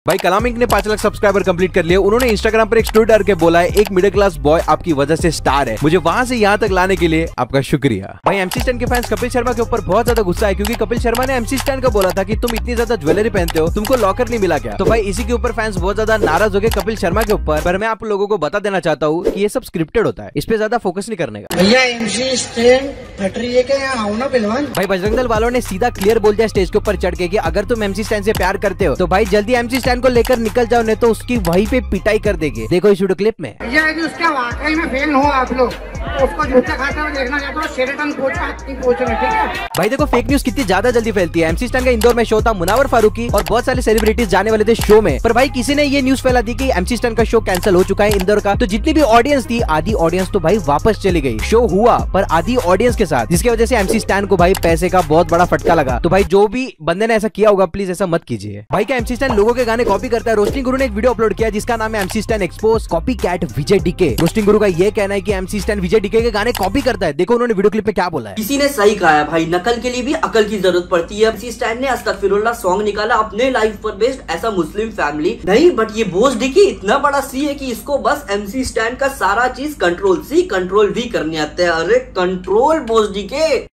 भाई कलाम इंक ने 5 lakh subscriber complete कर लिए। उन्होंने इंस्टाग्राम पर एक स्टोरी डाल के बोला है, एक मिडिल क्लास बॉय आपकी वजह से स्टार है। मुझे वहां से यहाँ तक लाने के लिए आपका शुक्रिया। भाई एमसी स्टैन के फैंस कपिल शर्मा के ऊपर बहुत ज्यादा गुस्सा है, क्योंकि कपिल शर्मा ने एमसी स्टैन को बोला था कि तुम इतनी ज्यादा ज्वेलरी पहनते हो, तुमको लॉकर नहीं मिला क्या। तो भाई इसी के ऊपर फैंस बहुत ज्यादा नाराज हो गए कपिल शर्मा के ऊपर। पर मैं आप लोगों को बता देना चाहता हूँ कि ये सब स्क्रिप्टेड होता है, इस पे ज्यादा फोकस नहीं करने का। भैया एमसी स्टैन फट रही है क्या, यहाँ आओ ना पहलवान। भाई बजरंग दल वालों ने सीधा क्लियर बोल दिया स्टेज के ऊपर चढ़ के कि अगर तुम एमसी स्टैन से प्यार करते हो तो भाई जल्दी एमसी स्टैन को लेकर निकल जाओ, नहीं तो उसकी वहीं पे पिटाई कर देंगे। देखो इस वीडियो क्लिप में। भैया यदि उसका वाकई में फैन हो आप लोग तो उसको जूता खाता हुआ देखना चाहते हो, शेरटन कोच का हाथ नहीं पहुंच रहे, ठीक है। भाई देखो फेक न्यूज कितनी ज्यादा जल्दी फैलती है। एमसी स्टैन का इंदौर में शो था, मुनावर फारूकी और बहुत सारे सेलिब्रिटीज जाने वाले थे शो में, पर भाई किसी ने ये न्यूज फैला दी कि एमसी स्टैन का शो कैंसिल हो चुका है इंदौर का। तो जितनी भी ऑडियंस थी, आधी ऑडियंस तो भाई वापस चली गई। शो हुआ पर आधी ऑडियंस के साथ, जिसकी वजह से एमसी स्टैन को भाई पैसे का बहुत बड़ा फटका लगा। तो भाई जो भी बंदे ने ऐसा किया होगा प्लीज ऐसा मत कीजिए। भाई क्या एमसी स्टैन लोगों के गाने कॉपी करता है? रोस्टिंग गुरु ने एक वीडियो अपलोड किया जिसका नाम है MC Stan expose copy cat Vijay DK. Roasting गुरु का ये कहना है कि एमसी स्टैन विजय डीके के गाने कॉपी करता है। देखो उन्होंने वीडियो क्लिप में क्या बोला है। किसी ने सही कहा है भाई, नकल के लिए भी अकल की जरूरत पड़ती है। एमसी स्टैन ने अस्तगफिरुल्लाह सॉन्ग निकाला अपने लाइफ पर बेस्ड, ऐसा मुस्लिम फैमिली नहीं, बट ये बोझ डीके इतना बड़ा सी है कि इसको बस एमसी स्टैन का सारा चीज कंट्रोल सी कंट्रोल भी करने आते हैं। अरे कंट्रोल बोझ डीके।